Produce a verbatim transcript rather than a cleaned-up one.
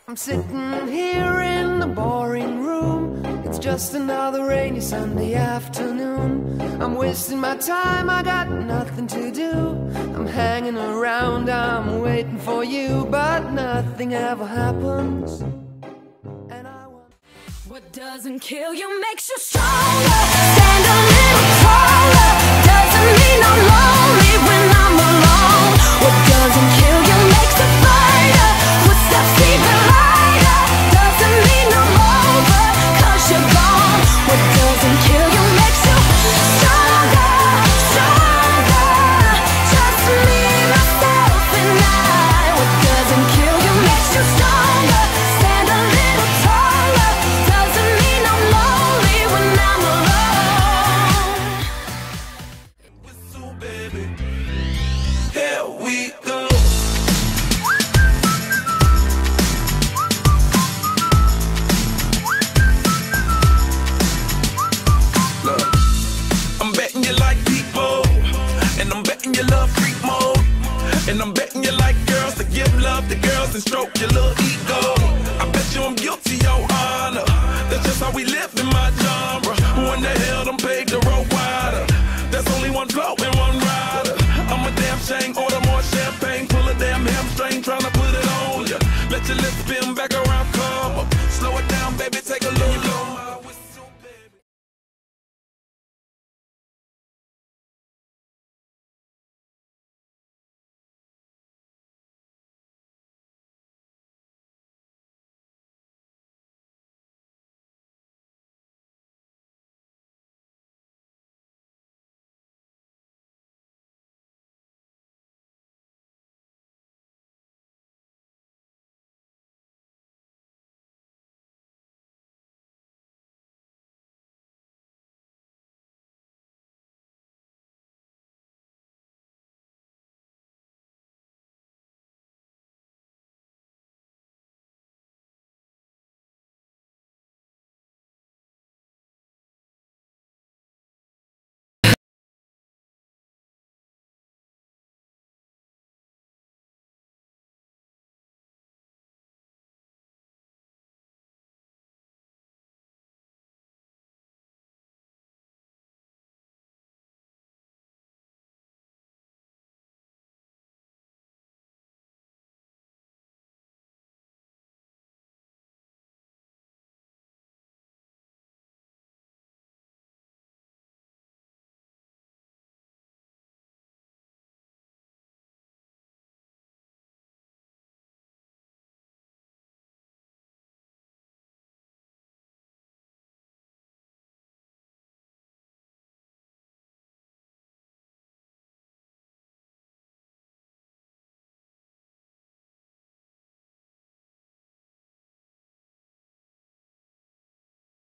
I'm sitting here in the boring room. It's just another rainy Sunday afternoon. I'm wasting my time, I got nothing to do. I'm hanging around, I'm waiting for you, but nothing ever happens. And I want... What doesn't kill you makes you stronger. Stand a little taller. Doesn't mean I'm lonely when I'm alone. What doesn't kill you makes a fighter. Footsteps even lighter. Doesn't mean I'm over, cause you're gone. What doesn't kill you makes you stronger, stronger. Just me, myself, and I. What doesn't kill you makes you stronger. Stand a little taller. Doesn't mean I'm lonely when I'm alone. Whistle, baby. Here we go. Look, I'm betting you like people, and I'm betting you love freak mode, and I'm betting you like girls to give love to girls and stroke your little ego. I bet you I'm guilty, your honor. That's just how we live in my